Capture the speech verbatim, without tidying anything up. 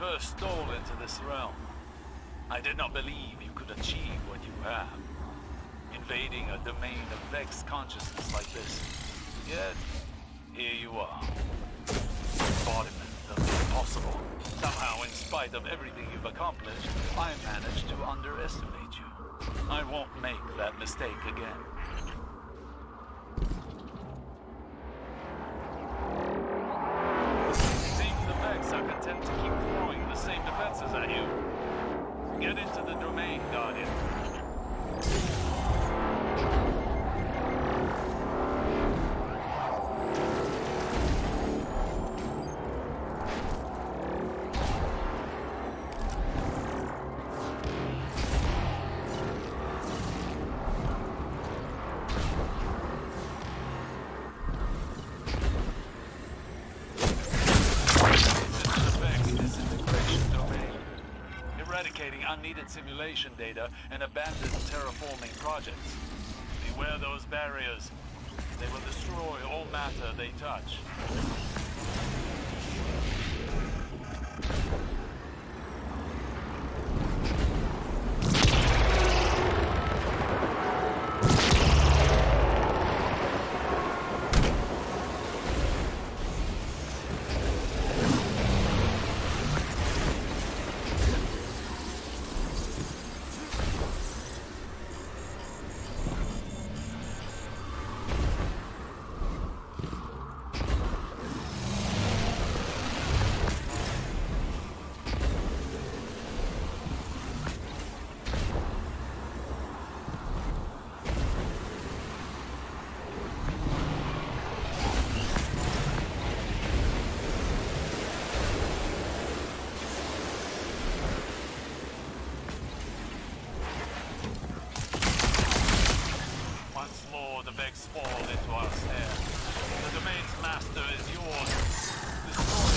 first stole into this realm, I did not believe you could achieve what you have. Invading a domain of Vex consciousness like this. Yet, here you are. Embodiment of the impossible. Somehow, in spite of everything you've accomplished, I managed to underestimate you. I won't make that mistake again. Seems the Vex are content to keep throwing the same defenses at you. Get into the domain, Guardian. Eradicating unneeded simulation data and abandoned terraforming projects. Beware those barriers. They will destroy all matter they touch. The Vex fall into our snare. The domain's master is yours. Destroy